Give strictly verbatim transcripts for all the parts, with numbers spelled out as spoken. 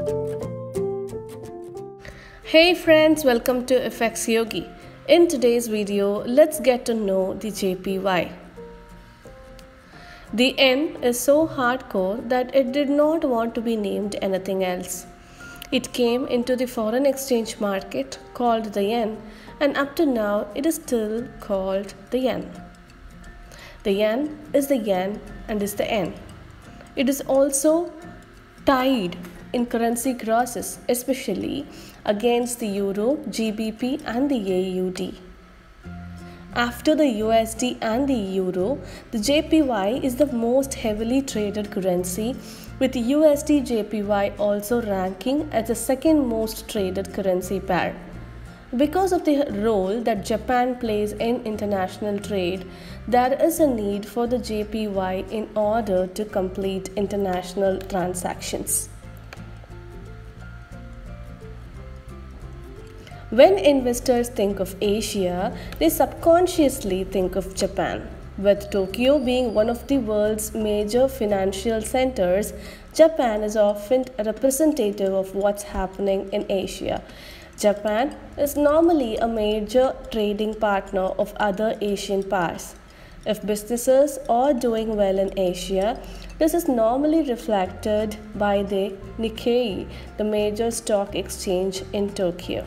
Hey friends, welcome to F X Yogi. In today's video, let's get to know the J P Y. The yen is so hardcore that it did not want to be named anything else. It came into the foreign exchange market called the yen, and up to now it is still called the yen. The yen is the yen and is the yen. It is also tied in currency crosses, especially against the euro, G B P and the A U D. After the U S D and the euro, the J P Y is the most heavily traded currency, with the U S D J P Y also ranking as the second most traded currency pair. Because of the role that Japan plays in international trade, there is a need for the J P Y in order to complete international transactions. When investors think of Asia, they subconsciously think of Japan. With Tokyo being one of the world's major financial centers, Japan is often a representative of what's happening in Asia. Japan is normally a major trading partner of other Asian powers. If businesses are doing well in Asia, this is normally reflected by the Nikkei, the major stock exchange in Tokyo.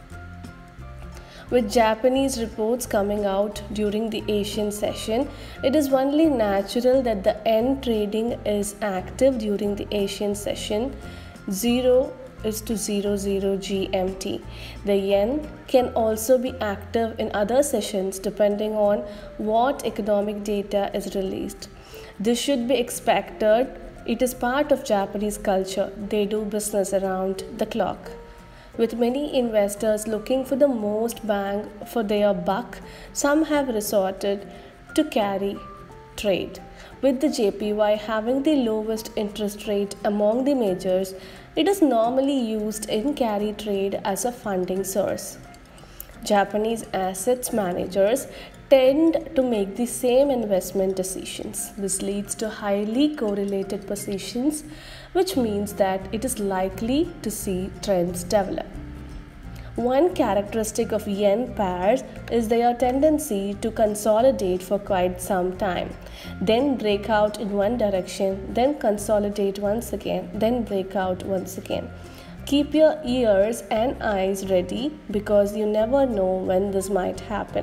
With Japanese reports coming out during the Asian session, it is only natural that the yen trading is active during the Asian session. zero is to zero zero G M T. The yen can also be active in other sessions depending on what economic data is released. This should be expected. It is part of Japanese culture. They do business around the clock. With many investors looking for the most bang for their buck, some have resorted to carry trade. With the J P Y having the lowest interest rate among the majors, it is normally used in carry trade as a funding source. Japanese assets managers tend to make the same investment decisions. This leads to highly correlated positions, which means that it is likely to see trends develop. One characteristic of yen pairs is their tendency to consolidate for quite some time, then break out in one direction, then consolidate once again, then break out once again. Keep your ears and eyes ready because you never know when this might happen.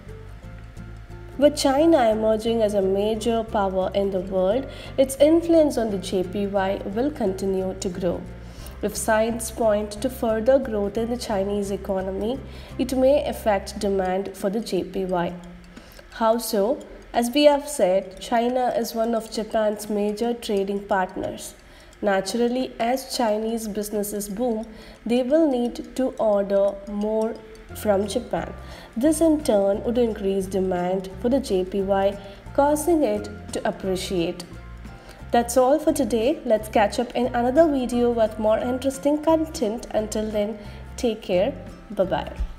With China emerging as a major power in the world, its influence on the J P Y will continue to grow. If signs point to further growth in the Chinese economy, it may affect demand for the J P Y. How so? As we have said, China is one of Japan's major trading partners. Naturally, as Chinese businesses boom, they will need to order more from Japan. This in turn would increase demand for the J P Y, causing it to appreciate. That's all for today. Let's catch up in another video with more interesting content. Until then, take care. Bye-bye.